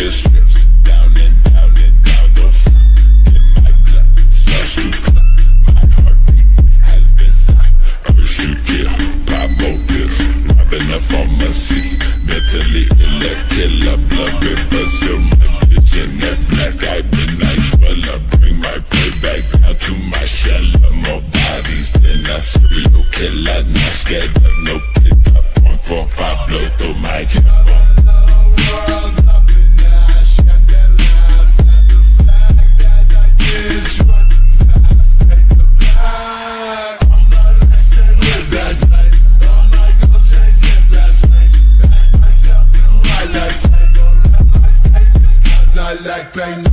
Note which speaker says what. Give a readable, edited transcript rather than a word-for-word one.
Speaker 1: the strips, down and down and down, don't stop. Get my blood starts to clot. My heartbeat has been stopped. Urge to kill, pop more pills, robbing a pharmacy. Mentally ill, killer, blood river, still my vision. That black eye midnight dweller, bring my prey back down to my cellar. More bodies than a serial killer, not scared of no pick up. 145 blow through my cover.
Speaker 2: Like bang.